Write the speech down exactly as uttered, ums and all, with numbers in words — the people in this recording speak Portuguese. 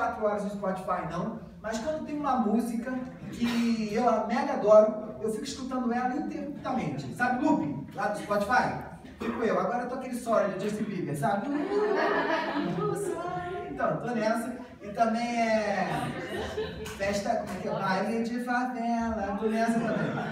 quatro horas no Spotify não, mas quando tem uma música que eu mega adoro, eu fico escutando ela intensamente. Sabe Loop, lá do Spotify? Fico eu. Agora eu tô aquele solo de Justin Bieber, sabe? Então, tô nessa. E também é festa, como é que é? Baile de favela, tô nessa também.